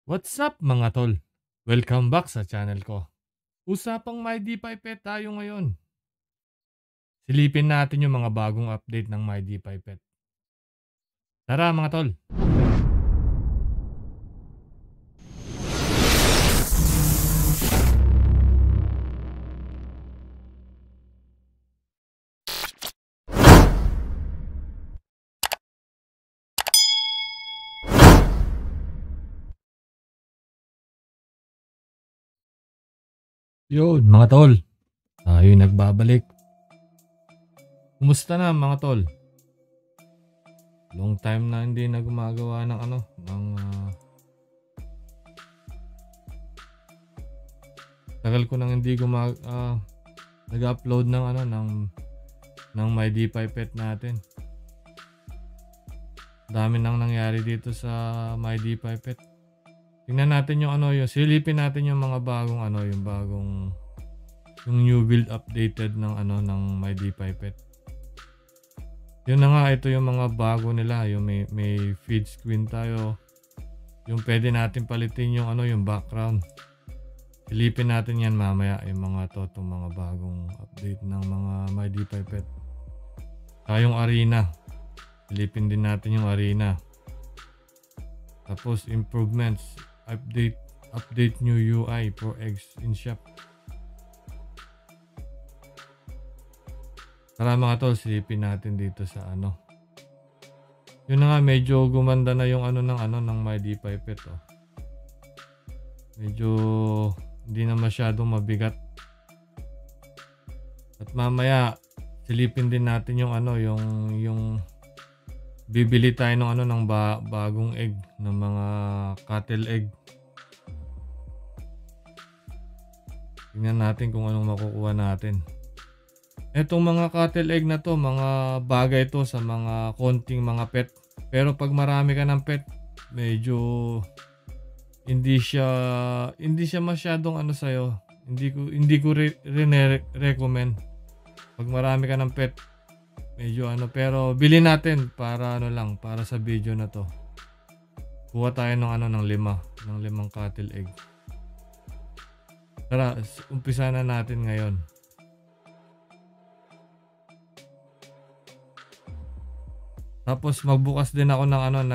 What's up mga tol? Welcome back sa channel ko. Usapang My Defi Pet tayo ngayon. Silipin natin yung mga bagong update ng My Defi Pet. Tara mga tol! Yun mga tol, tayo nagbabalik. Kumusta na mga tol? Long time na hindi na gumagawa ng tagal ko nang hindi nag-upload ng My Defi Pet natin. Dami nang nangyari dito sa My Defi Pet. Tingnan natin yung silipin natin yung mga bagong yung new build updated ng My Defi Pet. Yun na nga, ito yung mga bago nila, yung may feed screen tayo. Yung pwede natin palitin yung background. Silipin natin yan mamaya, yung mga itong mga bagong update ng mga My Defi Pet. Yung arena. Silipin din natin yung arena. Tapos improvements, update new UI for eggs in shop. Tara mga tol, silipin natin dito sa Yun na nga, medyo gumanda na yung ng My Defi Pet. Medyo hindi na masyadong mabigat. At mamaya silipin din natin yung yung bibili tayo ng bagong egg, ng mga cattle egg. Tingnan natin kung anong makukuha natin. Etong mga cattle egg na to, mga bagay to sa mga konting mga pet. Pero pag marami ka ng pet, medyo hindi siya masyadong sa'yo. Hindi ko recommend. Pag marami ka ng pet, medyo pero bilhin natin para para sa video na to. Kuha tayo ng 5 cattle egg. Tara, umpisa na natin ngayon. Tapos magbukas din ako ng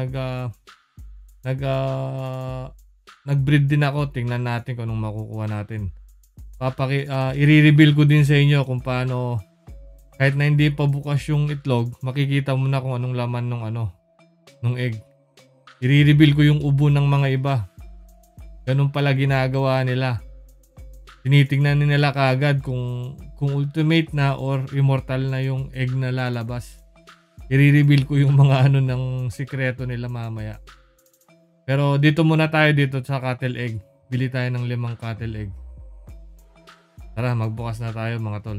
nag-breed din ako. Tingnan natin kung anong makukuha natin. I-reveal ko din sa inyo kung paano, kahit na hindi pa bukas yung itlog, makikita mo na kung anong laman ng egg. I-reveal ko yung ubo ng mga iba. Ganun pala ginagawa nila. Tinitingnan nila kagad kung ultimate na or immortal na yung egg na lalabas. I-reveal ko yung mga ng sikreto nila mamaya. Pero dito muna tayo sa cattle egg. Bili tayo ng 5 cattle egg. Tara, magbukas na tayo mga tol.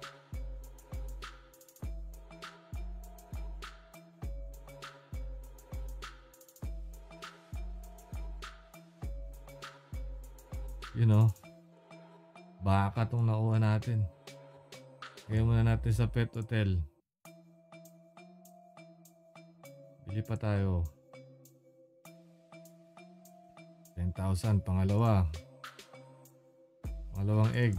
Baka tong nakuha natin. Kaya muna natin sa pet hotel. Bili pa tayo. 10,000 pangalawang egg.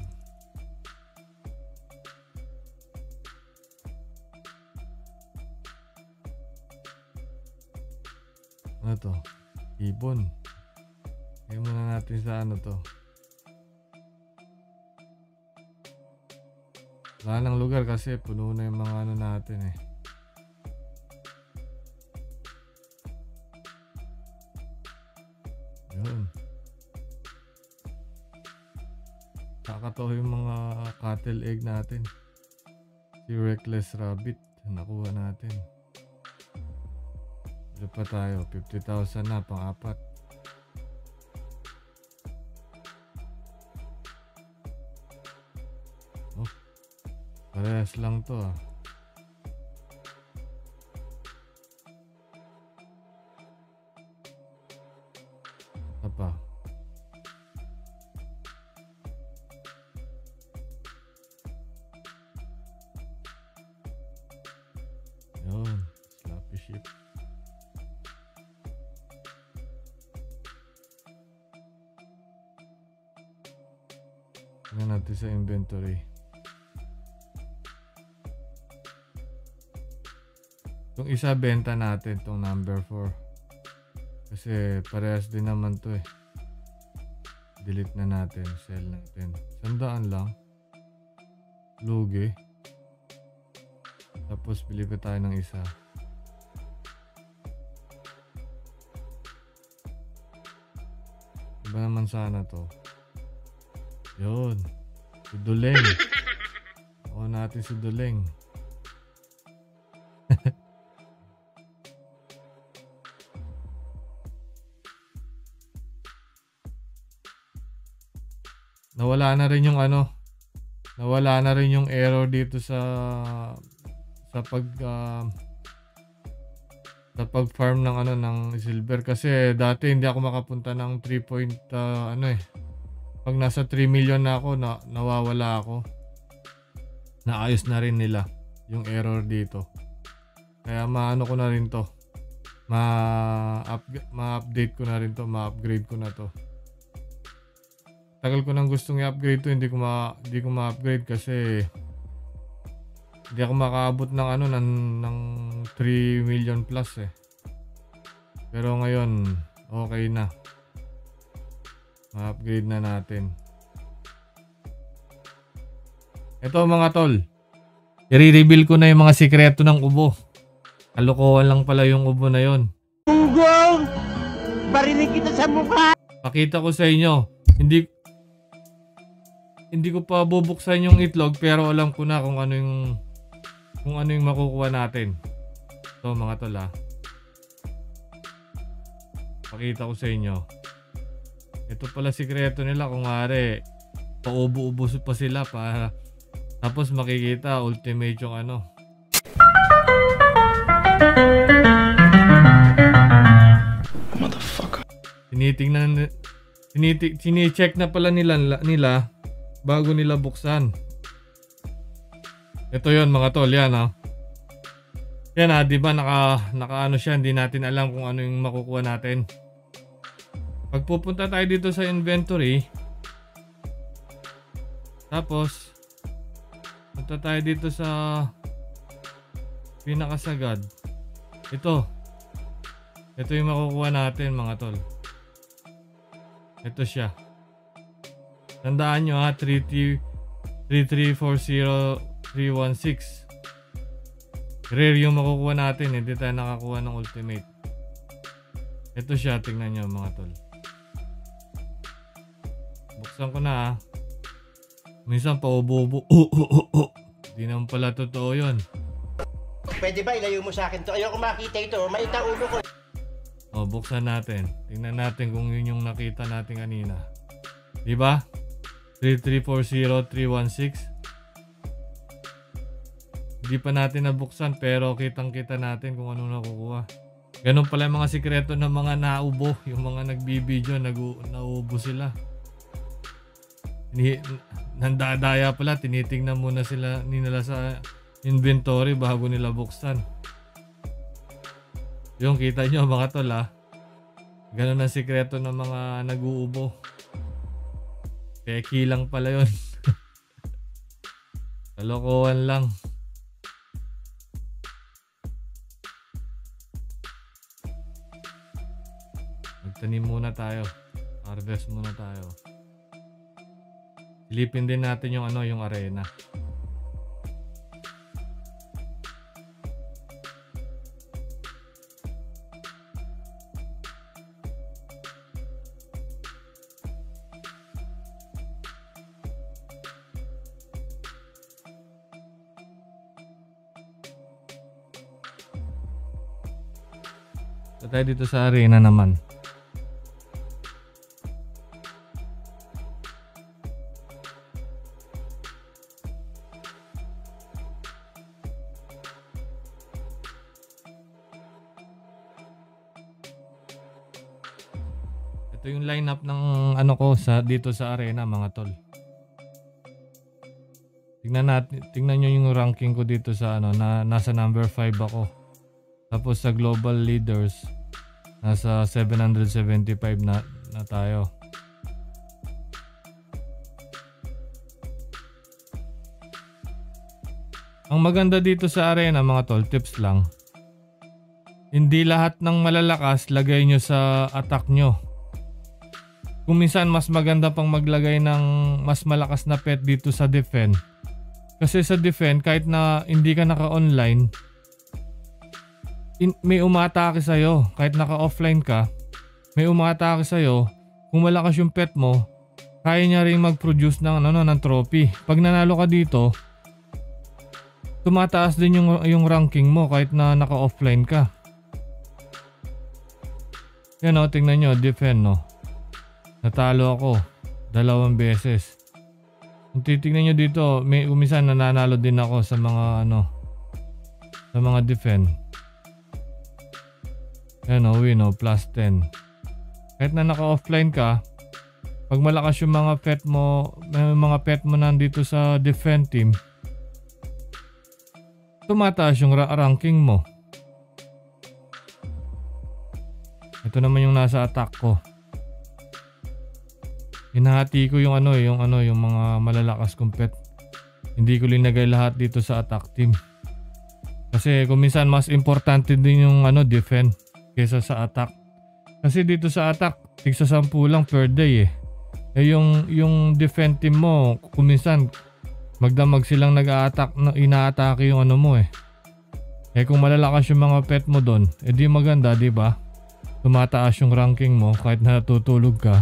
Ano to? Ibon. Kaya muna natin sa to. Wala nang lugar kasi puno na yung mga natin eh. Yun. Kakatawa yung mga cattle egg natin. Si Reckless Rabbit nakuha natin. Ito pa tayo, 50,000 na pang-4. Parehas lang to Apa? Yun, sloppy sheep. Tingnan natin sa inventory. Itong isa benta natin, itong number 4. Kasi parehas din naman to eh. Delete na natin, sell natin. 100 lang. Lugi. Tapos bili ko tayo ng isa. Iba naman sana to. Yun. Si Duleng. Oo natin si Duleng. Nawala na rin yung ano. Nawala na rin yung error dito sa pag-farm ng ano ng silver kasi dati hindi ako makapunta ng 3 point ano eh. Pag nasa 3 million na ako, nawawala ako. Naayos na rin nila yung error dito. Kaya maano ko na rin to. Ma-update ko na rin to, ma-upgrade ko na to. Tagal ko nang gustong i-upgrade to, hindi ko ma-upgrade kasi hindi ako makaabot ng ano ng 3 million plus eh. Pero ngayon, okay na. Ma-upgrade na natin. Ito mga tol. I-reveal ko na yung mga sikreto ng ubo. Kalokohan lang pala yung ubo na yon. Unggong! Barinig kita sa mukha! Pakita ko sa inyo. Hindi ko pa bubuksan yung itlog pero alam ko na kung ano yung makukuha natin. So mga tol ha. Pakita ko sa inyo. Ito pala sikreto nila kung ari paubo-ubo pa sila para tapos makikita ultimate yung ano. Motherfucker. Sini-check na pala nila bago nila buksan. Ito yon mga tol, yan ha. Yan ha, di ba naka ano siya, hindi natin alam kung ano yung makukuha natin. Pag pupunta tayo dito sa inventory, tapos punta tayo dito sa pinakasagad. Ito yung makukuha natin mga tol. Ito siya. Tandaan nyo ha, 3340316. Rare yung makukuha natin, hindi tayo nakakuha ng ultimate. Ito siya, tingnan nyo mga tol. Buksan ko na ha. Minsan paubo-ubo. Hindi naman pala totoo yun. Pwede ba ilayo mo sa akin to? Ayoko makita ito. Maita ulo ko. O, buksan natin. Tingnan natin kung yun yung nakita natin kanina. Diba? 3340316. Hindi pa natin nabuksan pero kitang-kita natin kung ano nakukuha. Ganun pala yung mga sikreto ng mga naubo. Yung mga nagbibideo, naubo sila. Nandadaya pala, tinitingnan muna nila sa inventory bago nila buksan. Yung kita nyo mga tol ha. Ganun ang sikreto ng mga nag-uubo. Peki lang pala yun. Kalokohan lang. Magtanim muna tayo. Harvest muna tayo. Silipin din natin yung ano, yung arena. So tayo dito sa arena naman. Ito yung lineup ng ano ko dito sa arena mga tol. Tingnan nyo yung ranking ko dito sa ano, nasa number 5 ako. Tapos sa global leaders nasa 775 na tayo. Ang maganda dito sa arena mga tol, tips lang. Hindi lahat ng malalakas lagay nyo sa attack nyo. Kung minsan mas maganda pang maglagay ng mas malakas na pet dito sa defend. Kasi sa defend kahit na hindi ka naka-online, may umatake sa'yo. Kahit naka-offline ka, may umatake sa'yo. Kung malakas yung pet mo, kaya niya rin mag-produce ng trophy. Pag nanalo ka dito, tumataas din yung ranking mo kahit na naka-offline ka. Yan o, tingnan nyo, defend no. Natalo ako 2 beses. Kung titignan nyo dito, may umisan nananalo din ako sa mga sa mga defend. Yan o, win o, plus 10. Kahit na naka-offline ka, pag malakas yung mga pet mo, may mga pet mo nandito sa defend team, tumataas yung ranking mo. Ito naman yung nasa attack ko. Hinahati ko yung mga malalakas kong pet. Hindi ko linagay lahat dito sa attack team. Kasi kung minsan mas importante din yung defend kaysa sa attack. Kasi dito sa attack, tigsa 10 lang per day eh. Yung defend team mo, kung minsan magdamag silang nag-a-attack, ina-atake yung mo eh. Kung malalakas yung mga pet mo doon, di maganda, di ba? Tumataas yung ranking mo kahit na natutulog ka.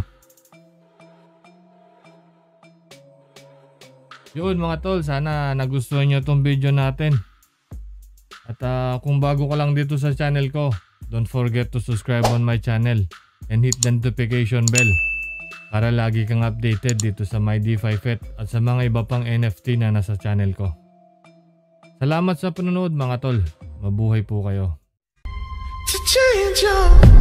Yun mga tol, sana nagustuhan nyo tong video natin. At kung bago ka lang dito sa channel ko, don't forget to subscribe on my channel and hit the notification bell para lagi kang updated dito sa my Defi Pet at sa mga iba pang NFT na nasa channel ko. Salamat sa panonood mga tol. Mabuhay po kayo. To change your